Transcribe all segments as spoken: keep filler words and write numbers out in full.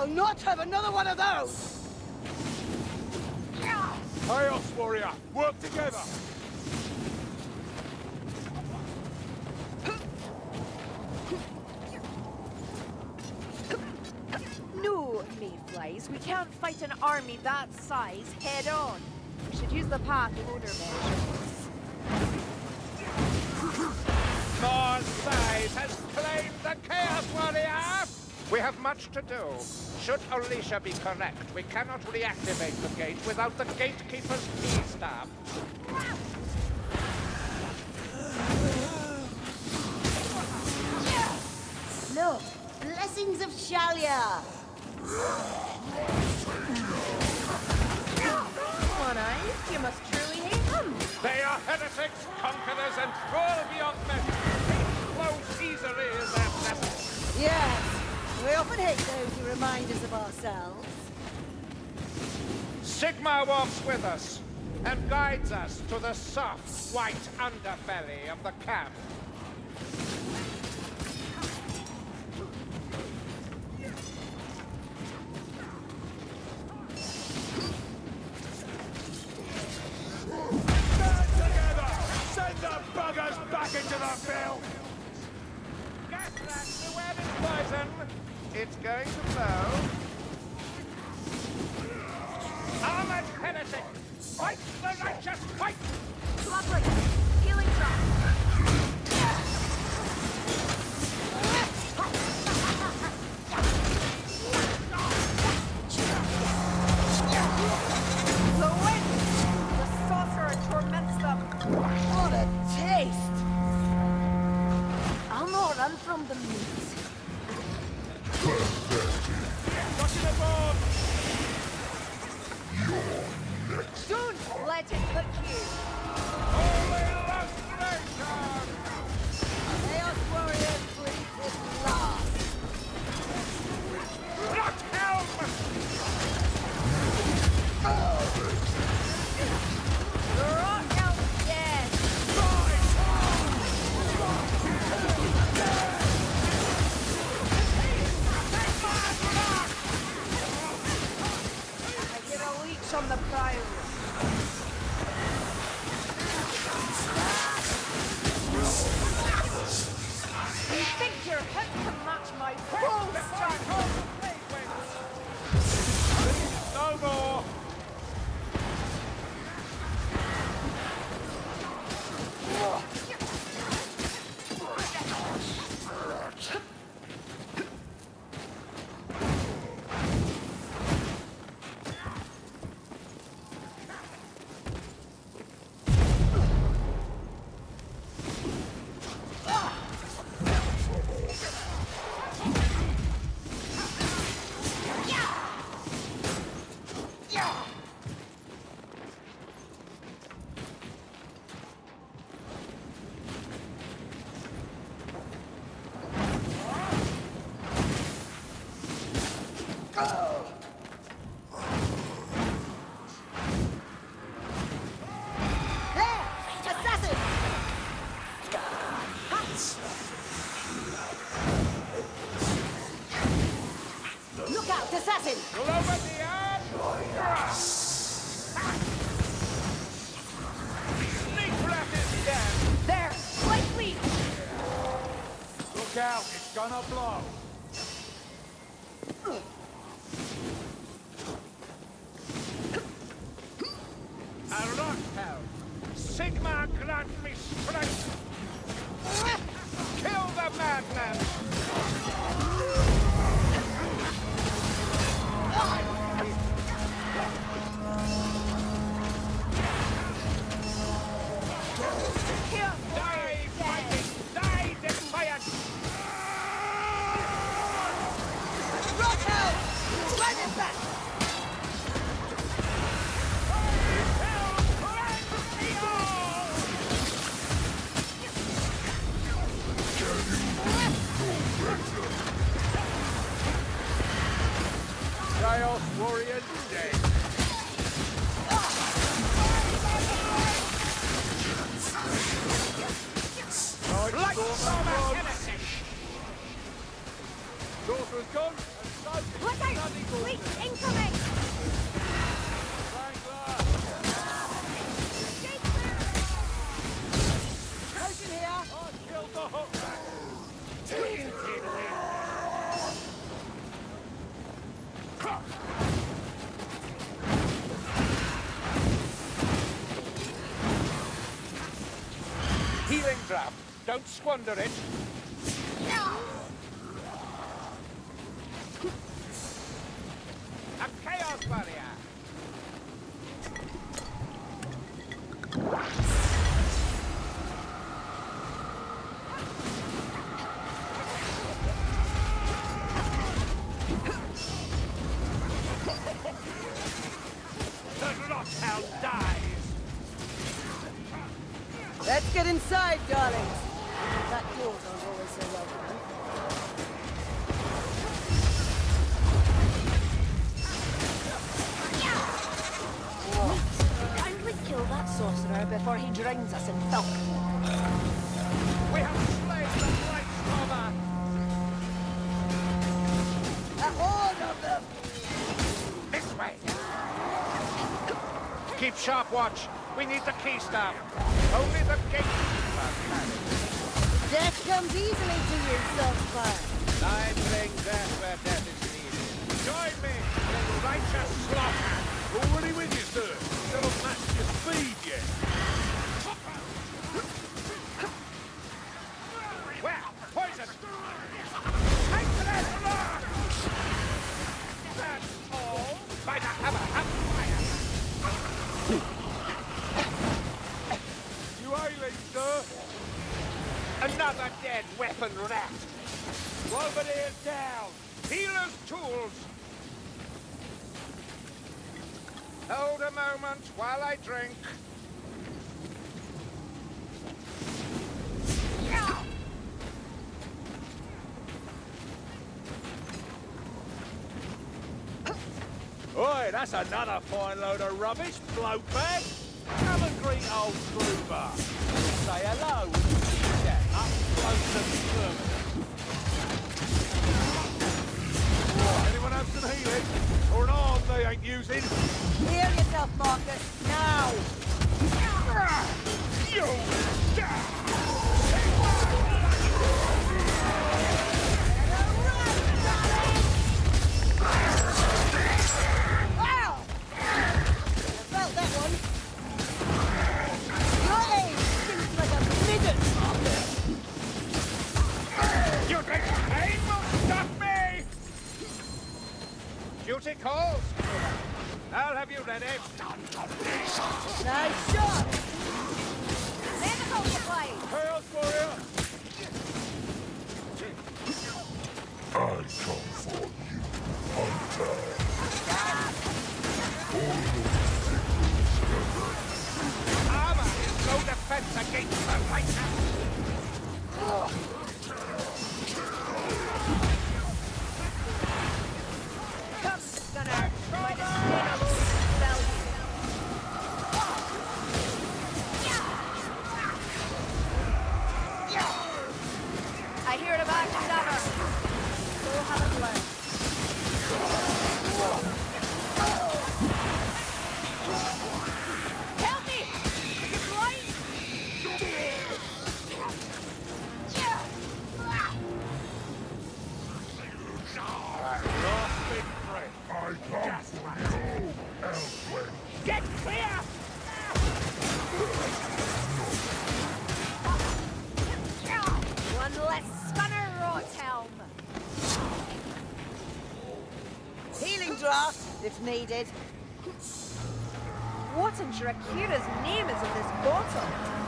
I'll not have another one of those! Chaos Warrior, work together! No, mayflies. We can't fight an army that size head on. We should use the path loader measures. More size has claimed the Chaos Warrior! We have much to do. Should Alicia be correct, we cannot reactivate the gate without the Gatekeeper's key staff. Look, blessings of Shalia! Come on, Eyes. You must truly hate them. They are heretics, conquerors, and cruel beyond measure. Hate flows easily as their blessings. Yes, we often hate those who remind us of ourselves. Sigmar walks with us and guides us to the soft, white underbelly of the camp. Back into the field! Gas rat, beware this poison! It's going to blow. Armored heretic! Fight the righteous fight! Lovely. Healing drop. The wind! The sorcerer torments them. What a taste! I'll not run from the meat. Watching aboard! Don't let it hook you. Holy lustration! Chaos Warriors breathe his last. Bloodhelm! The rock elf's dead. I get a leech on the prior. You think you're hit to match my full strike? No more! Assassin! Over the earth! Sneak rat is dead! There! Light leech! Look out, it's gonna blow! A rock helm! Sigmar grant me strength! Kill the madman! Die, fighting! Die, defiant! Rock helm! Run it back! Chaos Warriors dead. Light storm heretic! Sorcerer's gone, and so is Look out! bloody Fleet incoming! Potion here! I killed the hook. Healing draft. Don't squander it. A chaos barrier. The Rockhound dies. Let's get inside, darlings. That doors aren't always so welcome. Kindly kill that sorcerer before he drowns us in filth. We have slain the Blight Stormer. A horde of them! This way. Keep sharp watch. We need the key staff. Only the gatekeeper can it. Death comes easily to you, Saltfire. I bring death where death is needed. Join me in righteous slaughter. Already with you, sir. Still match your speed yet. Where? Poison! Take to that rock! That's all. By the hammer and fire! You ailing, sir? Another dead weapon rat! Bombardier down. Healer's tools! Hold a moment while I drink. Oi, that's another fine load of rubbish, bloke bag. Come and greet old Gruber. Say hello when you see that up close and permanent. Anyone have some healing? Or an arm they ain't using? Heal yourself, Marcus, now! You! Wow! I felt that one. Your aim seems like a midget, Marcus. You think pain will stop me? Duty calls. I'll have you ready. Nice shot! Medical supplies! Chaos Warrior! I come for you, Hunter. Armor is no defense against the lightning. Come, Gunnar! Try to stand alone and spell you. I hear the back stabber. So haven't learned. Help me! You're blind! Last big threat. I come for you, Elfwin. Get clear! One less Gunnar Rothelm. Healing draft, if needed. What in Drakira's name is in this bottle?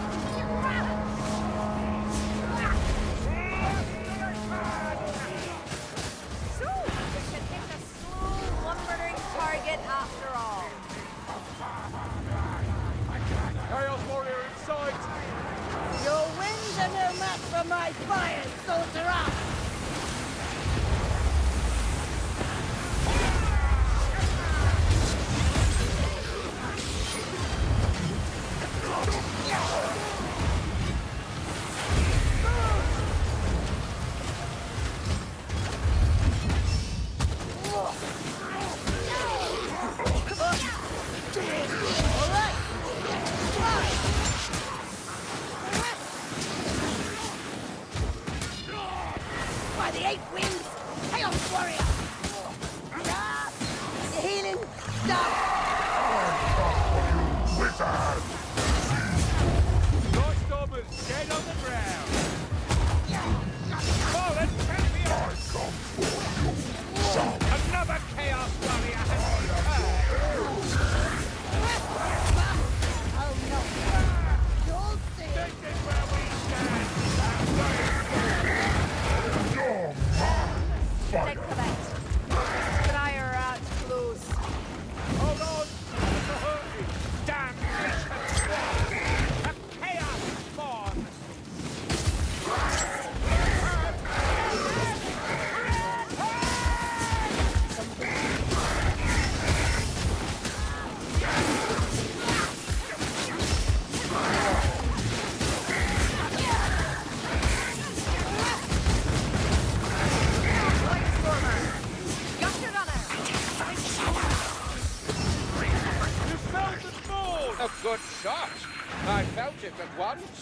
So, we can hit a slow, lumbering target after all. Chaos Warrior in sight. Your winds are no match for my fire, sorcerer!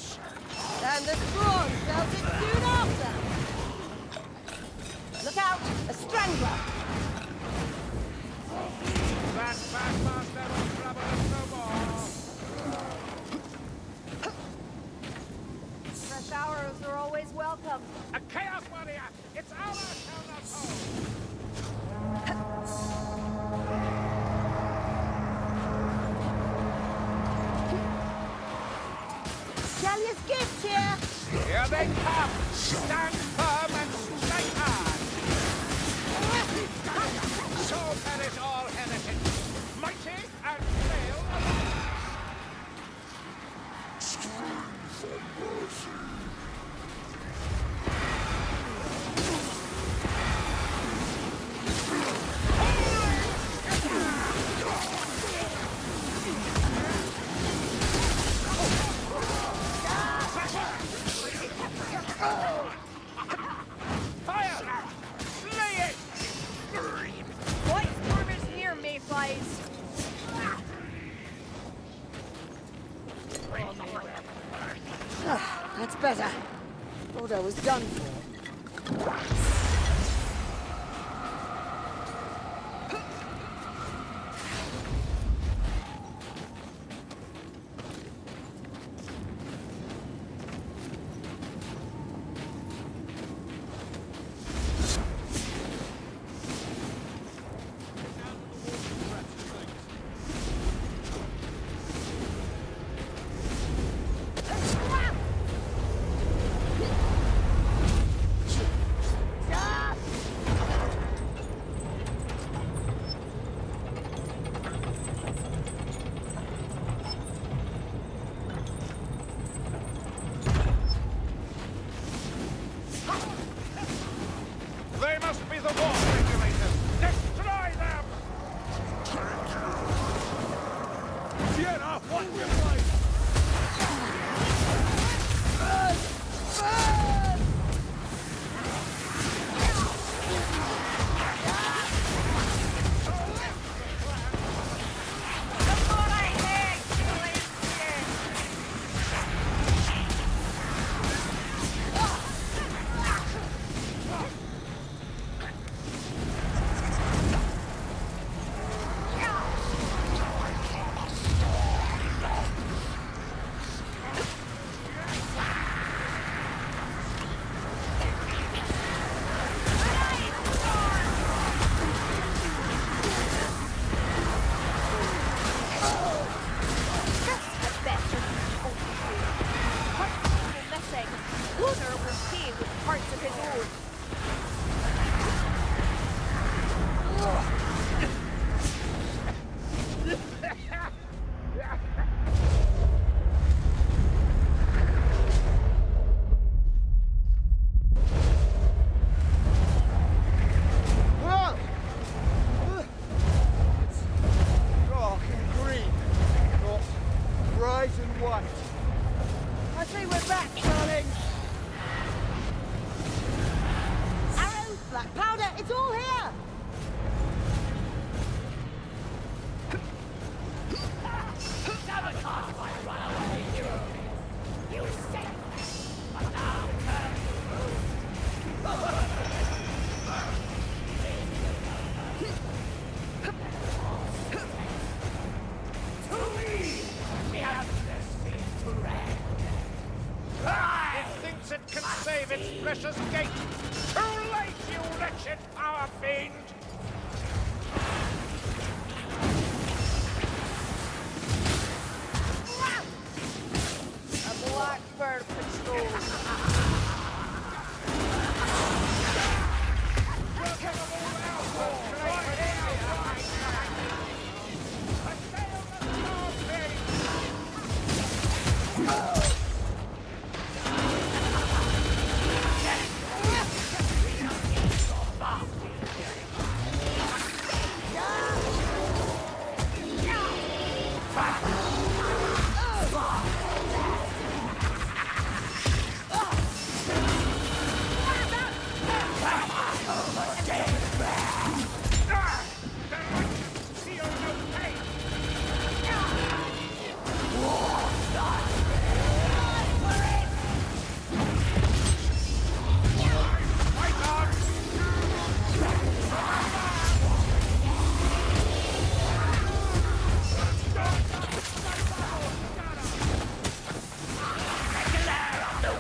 Chaos! And the Spawn felt it soon after. Look out! A strangler! That fast master will trouble us no more! Fresh arrows are always welcome. A Chaos Warrior! It's our town of home! Shalia's gift here! Here they come! Stand firm and strike hard! So perish all heretics! Mighty and frail alike! Fire! Slay it! White storm is near, mayflies. That's better. Thought I was done for. They must be the war regulators! Destroy them! Fiona, what you play? I say we're back, darling. Arrows, black powder, it's all here. It can save its precious gate. Too late, you wretched power fiend! A blackbird patrol.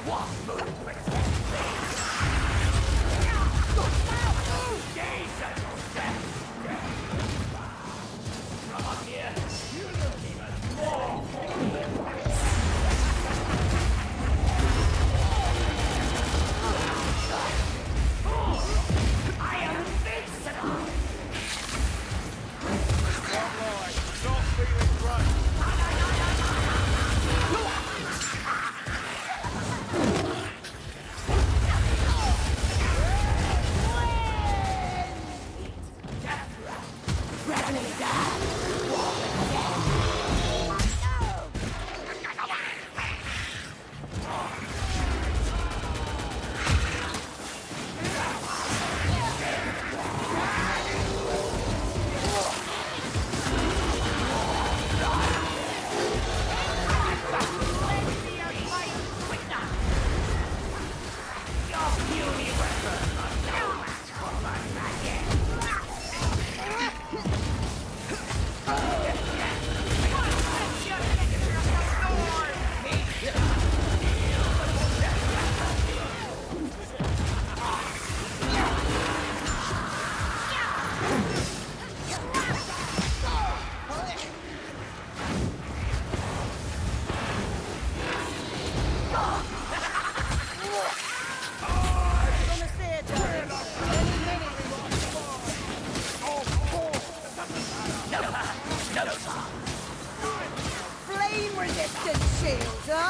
Flame-resistant shields, huh?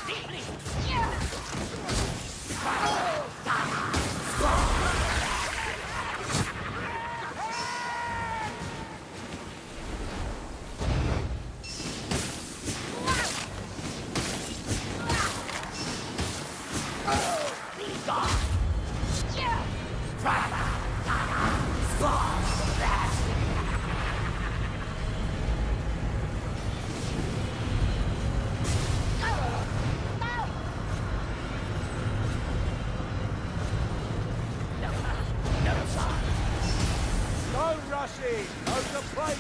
Over the plate!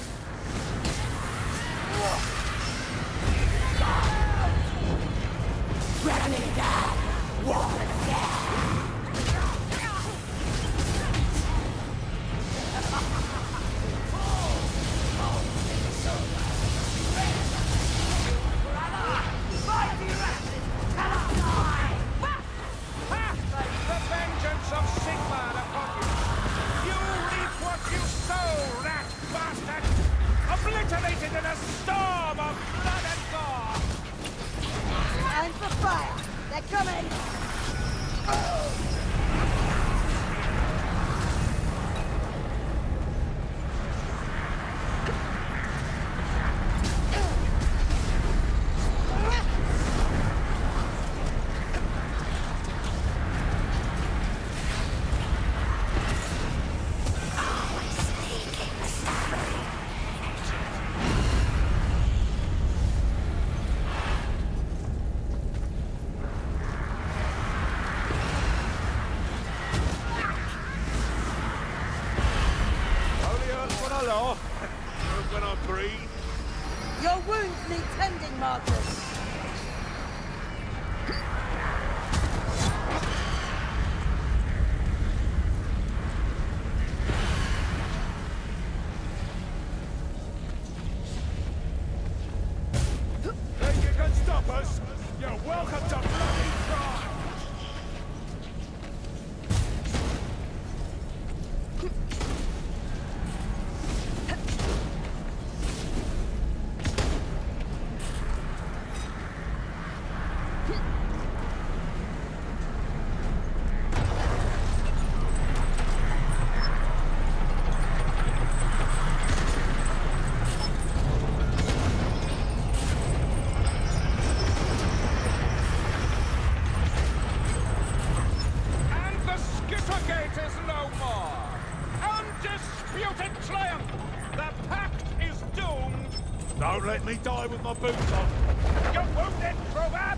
Obliterated in a storm of blood and gore! Time for fire! They're coming! When I breathe. Your wounds need tending, Marcus. Think you can stop us? You're welcome to bloody try! Don't let me die with my boots on. You're wounded, Trover!